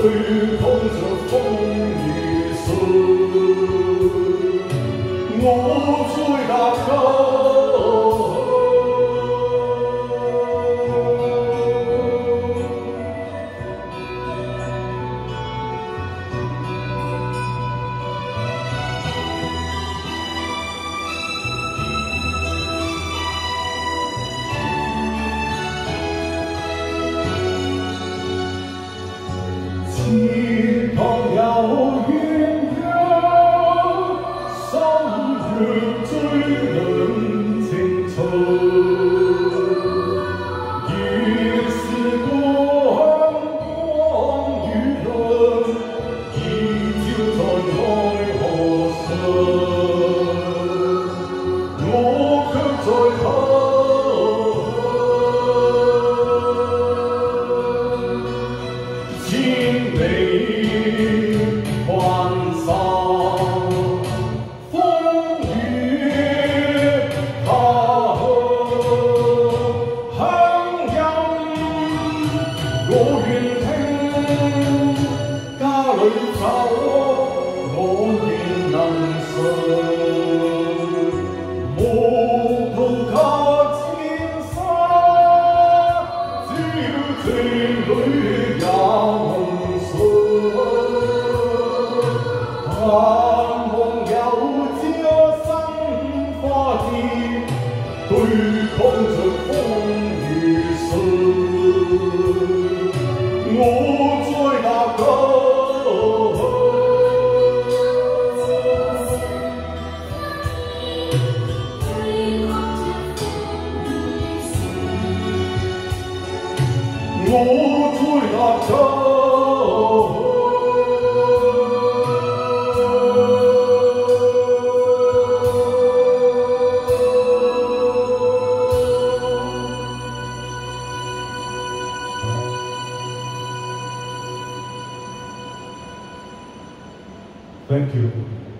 对抗着风雨声，我最大靠。 天堂有远眺，心若追兩情途，越是過香光與淚，已照在愛河上，我卻在後。 千里幻散，風雨他鄉，鄉音我願聽，家裏走我願能順，無途靠千山，只要情侶也。 盼望有朝生花葉，對抗着風雨聲。我在那高，我在那高。 Thank you.